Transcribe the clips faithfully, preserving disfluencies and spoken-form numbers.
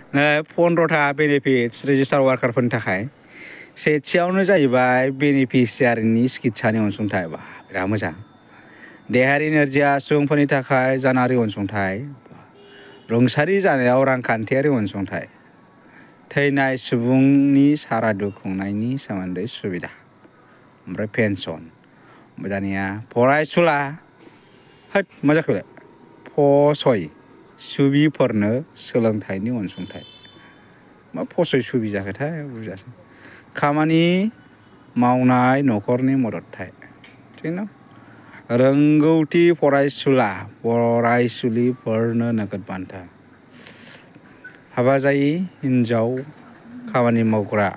फन्द्रथा benefits register वार्कारफोरनि थाखाय सेथियावनो जाहैबाय बेनिफिसियारिनि सिकित्सानि अनसुंथाइ बा बिराद मोजां देहायारि नोरजिया सुबुंफोरनि थाखाय जानायारि अनसुंथाइ रुंसारि जानायाव रांखान्थियारि अनसुंथाइ थैनाय सुबुंनि सारादु खुंनायनि सोमोन्दै सुबिदा ओमफ्राय पेन्सन दानिया फरायसुला होद मा जाखो फसय सुबिफोरनो सोलोंथाइनि अनसुंथाइ मा फसय सुबि जाखोथाय बुजियासै खामानि मावनाय न'खरनि मददथाय थिग न रोंगौथि फरायसुला फरायसुलिफोरनो नोगोद बान्था हाबा जायि हिन्जाव खामानि मावग्रा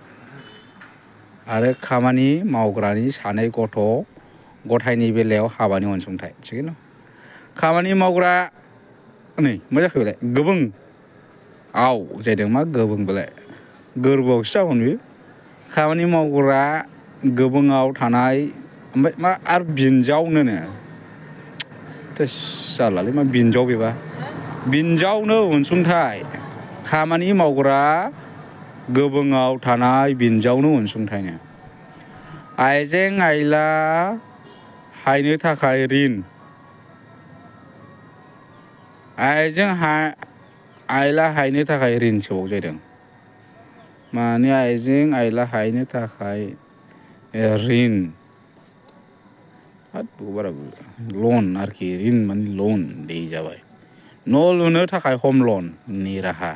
आरो खामानि मावग्रानि सानै गथ' गथायनि बेलायाव हाबानि अनसुंथाइ थिग न खामानि मावग्रा नै मा जाखो बेलाय गोबुं आव जादों मा गोबुं बेलाय गोरबोआवसो जागोन बेयो खामानि मावग्रा गोबुङाव थानाय ओमफ्राय मा आरो बिनजावनो जालालै मा बिनजाव बेबा बिनजावनो अनसुंथाइ खामानि मावग्रा गोबुङाव थानाय बिनजावनो अनसुंथाइनो आइजें आइला हायनो थाखाय रिन आइजें आइला हायनो थाखाय रिन सोबाव जादों माने आइजें आइला हायनो थाखाय रिन बारा लन आरोखि रिन माने लन दै जाबाय न' लुनो थाखाय हम लननि राहा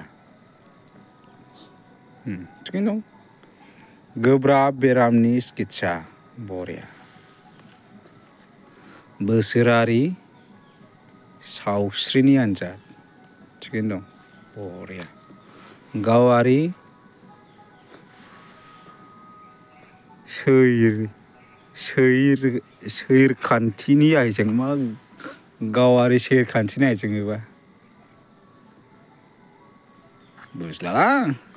थिगैनो दं गोब्राब बेरामनि सिकित्सा बरिया बोसोरारि सावस्रिनि आन्जाद थिगैनो दं बरिया गावारि सैर सैर सैरखान्थिनि आइजें मा गावारि सैरखान्थिनि आइजें एबा बुजिला